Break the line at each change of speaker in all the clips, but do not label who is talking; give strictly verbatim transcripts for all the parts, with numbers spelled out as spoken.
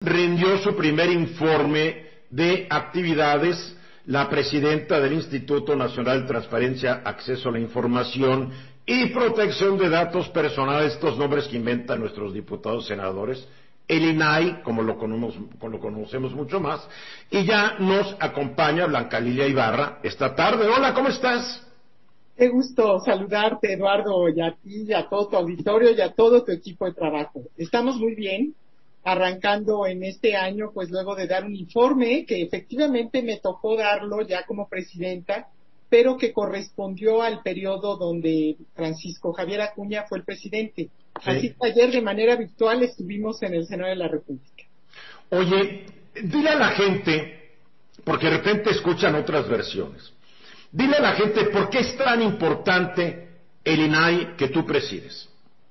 rindió su primer informe de actividades la presidenta del Instituto Nacional de Transparencia, Acceso a la Información y Protección de Datos Personales, estos nombres que inventan nuestros diputados senadores, el I N A I, como lo conocemos, como lo conocemos mucho más, y ya nos acompaña Blanca Lilia Ibarra esta tarde. Hola, ¿cómo estás?
Qué gusto saludarte, Eduardo, y a ti, y a todo tu auditorio, y a todo tu equipo de trabajo. Estamos muy bien, arrancando en este año, pues luego de dar un informe, que efectivamente me tocó darlo ya como presidenta, pero que correspondió al periodo donde Francisco Javier Acuña fue el presidente. Sí. Así que ayer de manera virtual estuvimos en el Senado de la República.
Oye, dile a la gente, porque de repente escuchan otras versiones, dile a la gente por qué es tan importante el I N A I que tú presides.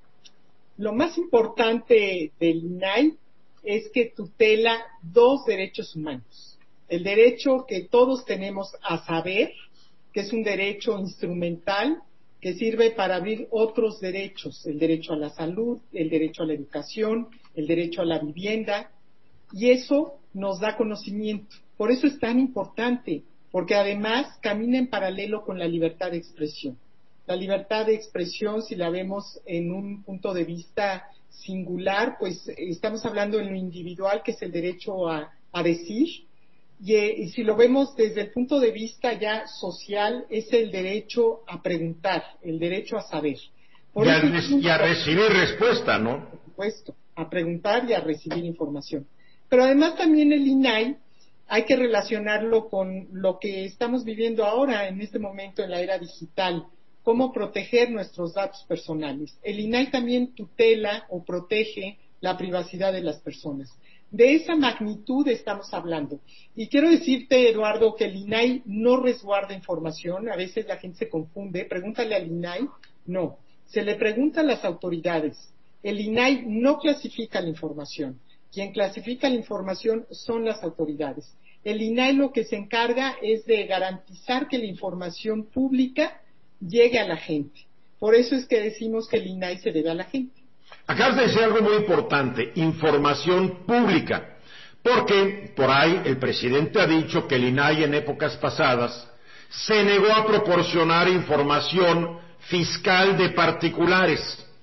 Lo más importante del I N A I es que tutela dos derechos humanos. El derecho que todos tenemos a saber, que es un derecho instrumental que sirve para abrir otros derechos, el derecho a la salud, el derecho a la educación, el derecho a la vivienda, y eso nos da conocimiento. Por eso es tan importante, porque además camina en paralelo con la libertad de expresión. La libertad de expresión, si la vemos en un punto de vista singular, pues estamos hablando en lo individual, que es el derecho a, a decir, y, y si lo vemos desde el punto de vista ya social, es el derecho a preguntar, el derecho a saber.
Por y, a, y a recibir respuesta, ¿no?
Por supuesto, a preguntar y a recibir información. Pero además también el I N A I hay que relacionarlo con lo que estamos viviendo ahora, en este momento, en la era digital. Cómo proteger nuestros datos personales. El I N A I también tutela o protege la privacidad de las personas. De esa magnitud estamos hablando. Y quiero decirte, Eduardo, que el I N A I no resguarda información. A veces la gente se confunde. Pregúntale al I N A I. No. Se le pregunta a las autoridades. El I N A I no clasifica la información. Quien clasifica la información son las autoridades. El I N A I lo que se encarga es de garantizar que la información pública llegue a la gente. Por eso es que decimos que el I N A I se debe a la gente.
Acabas de decir algo muy importante, información pública, porque por ahí el presidente ha dicho que el I N A I en épocas pasadas se negó a proporcionar información fiscal de particulares,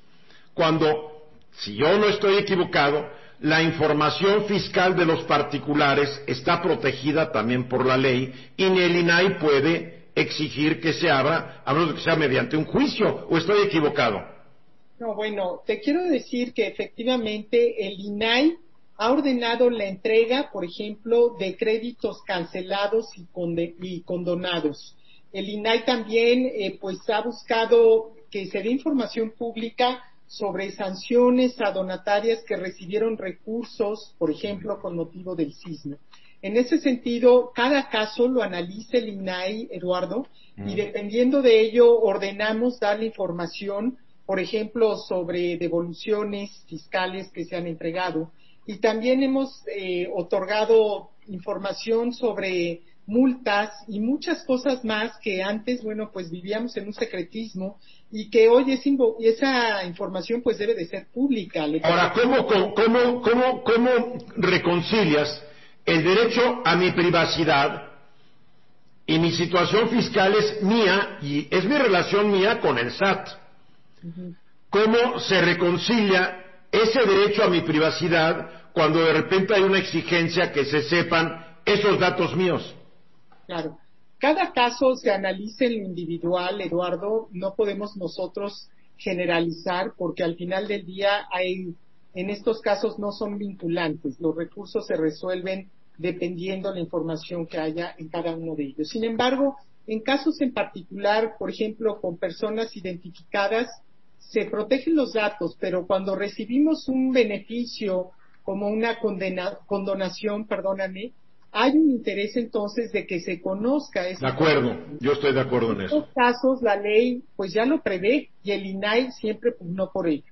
cuando, si yo no estoy equivocado, la información fiscal de los particulares está protegida también por la ley y ni el I N A I puede exigir que se abra, a menos que sea mediante un juicio, ¿o estoy equivocado?
No, bueno, te quiero decir que efectivamente el I N A I ha ordenado la entrega, por ejemplo, de créditos cancelados y, conde y condonados. El I N A I también, eh, pues, ha buscado que se dé información pública sobre sanciones a donatarias que recibieron recursos, por ejemplo, con motivo del sismo. En ese sentido, cada caso lo analiza el I N A I, Eduardo, mm. y dependiendo de ello ordenamos darle información, por ejemplo, sobre devoluciones fiscales que se han entregado. Y también hemos eh, otorgado información sobre multas y muchas cosas más que antes, bueno, pues vivíamos en un secretismo y que hoy es esa información pues debe de ser pública.
Ahora, ¿cómo, cómo, cómo, cómo reconcilias el derecho a mi privacidad y mi situación fiscal es mía y es mi relación mía con el S A T? Uh-huh. ¿Cómo se reconcilia ese derecho a mi privacidad cuando de repente hay una exigencia que se sepan esos datos míos?
Claro. Cada caso se analiza en lo individual, Eduardo. No podemos nosotros generalizar porque al final del día hay, en estos casos no son vinculantes. Los recursos se resuelven dependiendo de la información que haya en cada uno de ellos. Sin embargo, en casos en particular, por ejemplo, con personas identificadas, se protegen los datos, pero cuando recibimos un beneficio como una condena, condonación, perdóname, hay un interés entonces de que se conozca eso.
De acuerdo, yo estoy de acuerdo en eso.
En estos casos la ley pues ya lo prevé y el I N A I siempre pugnó por ello.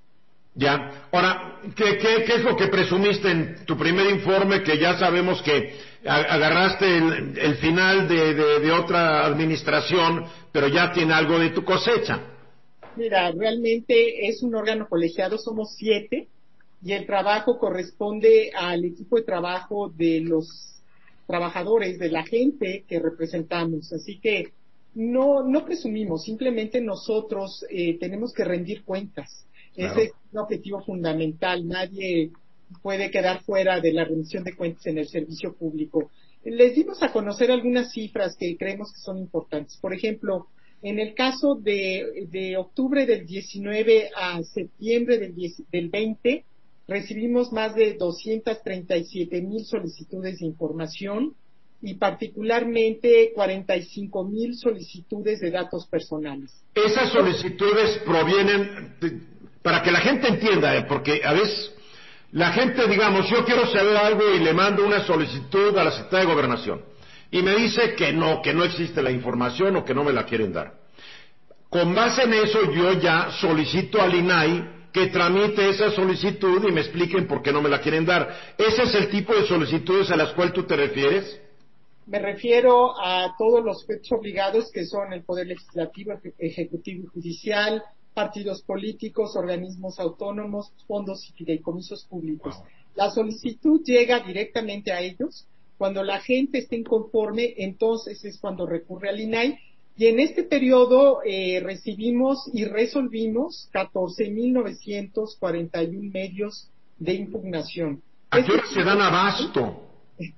Ya, ahora, ¿qué, qué, qué es lo que presumiste en tu primer informe que ya sabemos que agarraste el, el final de, de, de otra administración, pero ya tiene algo de tu cosecha?
Mira, realmente es un órgano colegiado, somos siete, y el trabajo corresponde al equipo de trabajo de los trabajadores, de la gente que representamos. Así que no, no presumimos, simplemente nosotros eh, tenemos que rendir cuentas. Claro. Ese es un objetivo fundamental. Nadie puede quedar fuera de la rendición de cuentas en el servicio público. Les dimos a conocer algunas cifras que creemos que son importantes. Por ejemplo, en el caso de, de octubre del diecinueve a septiembre del, diez, del veinte, recibimos más de doscientas treinta y siete mil solicitudes de información y particularmente cuarenta y cinco mil solicitudes de datos personales.
Esas solicitudes provienen, de, para que la gente entienda, ¿eh? Porque a veces la gente, digamos, yo quiero saber algo y le mando una solicitud a la Secretaría de Gobernación y me dice que no, que no existe la información o que no me la quieren dar. Con base en eso yo ya solicito al I N A I que tramite esa solicitud y me expliquen por qué no me la quieren dar. ¿Ese es el tipo de solicitudes a las cuales tú te refieres?
Me refiero a todos los sujetos obligados que son el Poder Legislativo, Ejecutivo y Judicial, partidos políticos, organismos autónomos, fondos y fideicomisos públicos. Wow. La solicitud llega directamente a ellos. Cuando la gente esté inconforme, entonces es cuando recurre al I N A I. Y en este periodo eh, recibimos y resolvimos catorce mil novecientos cuarenta y uno medios de impugnación.
¿A qué hora se dan abasto?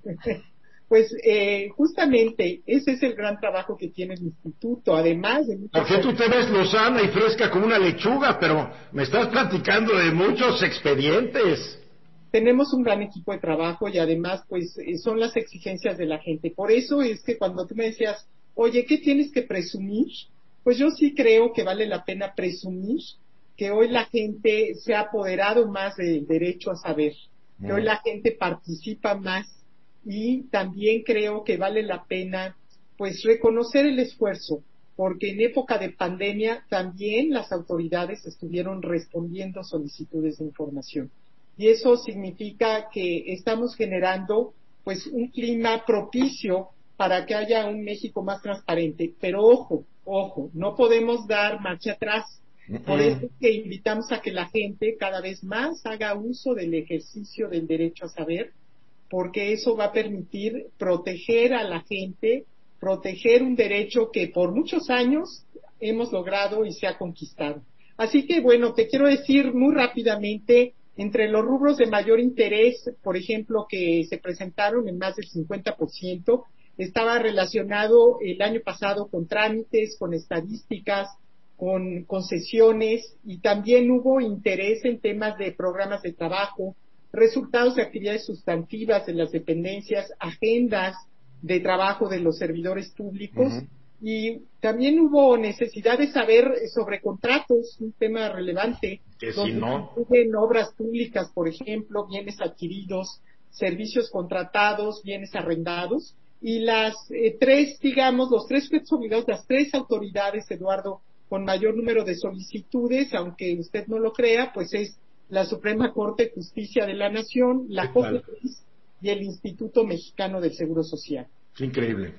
Pues eh, justamente ese es el gran trabajo que tiene el instituto, además de muchos...
Porque tú te ves lozana y fresca como una lechuga, pero me estás platicando de muchos expedientes.
Tenemos un gran equipo de trabajo y además pues eh, son las exigencias de la gente. Por eso es que cuando tú me decías, oye, ¿qué tienes que presumir? Pues yo sí creo que vale la pena presumir que hoy la gente se ha apoderado más del derecho a saber, que hoy la gente participa más. Y también creo que vale la pena, pues, reconocer el esfuerzo, porque en época de pandemia también las autoridades estuvieron respondiendo solicitudes de información. Y eso significa que estamos generando, pues, un clima propicio para que haya un México más transparente. Pero ojo, ojo, no podemos dar marcha atrás. Por eso es que invitamos a que la gente cada vez más haga uso del ejercicio del derecho a saber, porque eso va a permitir proteger a la gente, proteger un derecho que por muchos años hemos logrado y se ha conquistado. Así que, bueno, te quiero decir muy rápidamente, entre los rubros de mayor interés, por ejemplo, que se presentaron en más del cincuenta por ciento, estaba relacionado el año pasado con trámites, con estadísticas, con concesiones, y también hubo interés en temas de programas de trabajo, resultados de actividades sustantivas de las dependencias, agendas de trabajo de los servidores públicos, uh-huh. Y también hubo necesidad de saber sobre contratos, un tema relevante,
que
donde
si no...
incluyen obras públicas, por ejemplo, bienes adquiridos, servicios contratados, bienes arrendados, y las eh, tres, digamos, los tres sujetos obligados, las tres autoridades, Eduardo, con mayor número de solicitudes, aunque usted no lo crea, pues es la Suprema Corte de Justicia de la Nación, la COFEPRIS y el Instituto Mexicano del Seguro Social.
Es increíble.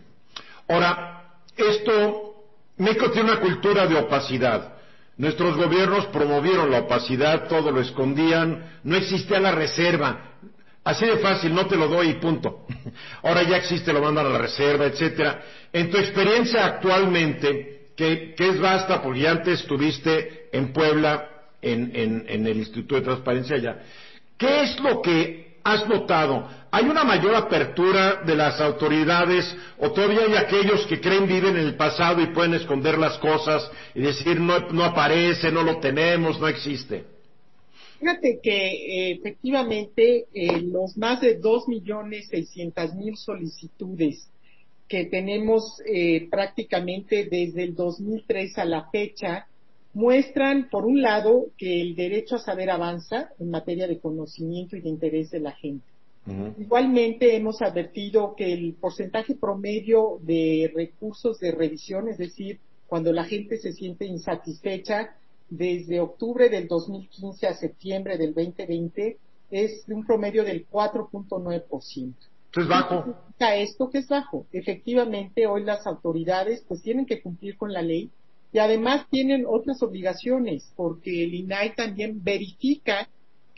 Ahora, esto, México tiene una cultura de opacidad. Nuestros gobiernos promovieron la opacidad, todo lo escondían, no existía la reserva. Así de fácil, no te lo doy y punto. Ahora ya existe, lo mandan a la reserva, etcétera. En tu experiencia actualmente, que, que es vasta, porque ya antes estuviste en Puebla, En, en, en el Instituto de Transparencia ya. ¿Qué es lo que has notado? ¿Hay una mayor apertura de las autoridades o todavía hay aquellos que creen viven en el pasado y pueden esconder las cosas y decir no, no aparece, no lo tenemos, no existe?
Fíjate que eh, efectivamente eh, los más de dos millones seiscientas mil solicitudes que tenemos eh, prácticamente desde el dos mil tres a la fecha muestran, por un lado, que el derecho a saber avanza en materia de conocimiento y de interés de la gente. Uh-huh. Igualmente, hemos advertido que el porcentaje promedio de recursos de revisión, es decir, cuando la gente se siente insatisfecha, desde octubre del dos mil quince a septiembre del veinte veinte, es de un promedio del cuatro punto nueve por ciento.
¿Es bajo?
¿Qué significa esto? Que es bajo. Efectivamente, hoy las autoridades pues tienen que cumplir con la ley, y además tienen otras obligaciones, porque el I N A I también verifica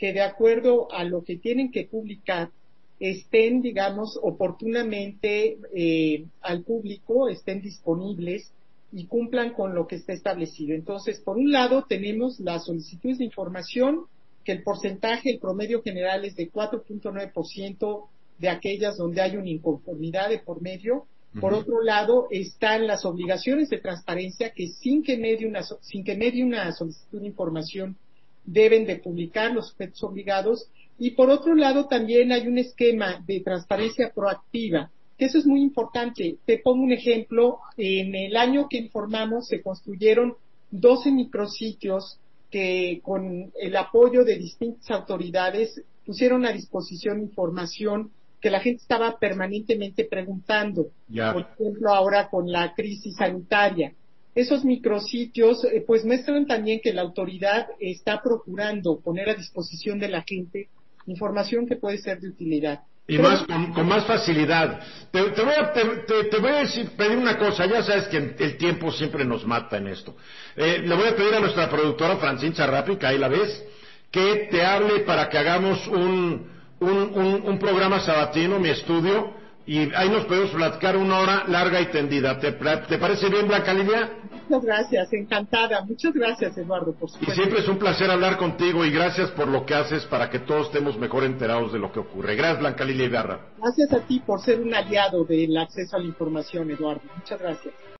que de acuerdo a lo que tienen que publicar, estén, digamos, oportunamente eh, al público, estén disponibles y cumplan con lo que está establecido. Entonces, por un lado, tenemos las solicitudes de información, que el porcentaje, el promedio general es de cuatro punto nueve por ciento de aquellas donde hay una inconformidad de por medio. Por uh-huh. otro lado, están las obligaciones de transparencia que sin que medie una, sin que medie una solicitud de información deben de publicar los sujetos obligados. Y por otro lado, también hay un esquema de transparencia proactiva, que eso es muy importante. Te pongo un ejemplo. En el año que informamos se construyeron doce micrositios que con el apoyo de distintas autoridades pusieron a disposición información que la gente estaba permanentemente preguntando. Yeah. Por ejemplo, ahora con la crisis sanitaria. Esos micrositios eh, pues muestran también que la autoridad está procurando poner a disposición de la gente información que puede ser de utilidad.
Y Pero, más con, con más facilidad. Te, te, voy a, te, te, te voy a decir, pedir una cosa, ya sabes que el tiempo siempre nos mata en esto. Eh, le voy a pedir a nuestra productora Francine Charrapi, que ahí la ves, que te hable para que hagamos un, un, un, un programa sabatino, mi estudio, y ahí nos podemos platicar una hora larga y tendida. ¿Te, te parece bien, Blanca Lilia?
Muchas gracias, encantada. Muchas gracias, Eduardo, por supuesto.
Y siempre es un placer hablar contigo y gracias por lo que haces para que todos estemos mejor enterados de lo que ocurre. Gracias, Blanca Lilia Ibarra.
Gracias a ti por ser un aliado del acceso a la información, Eduardo. Muchas gracias.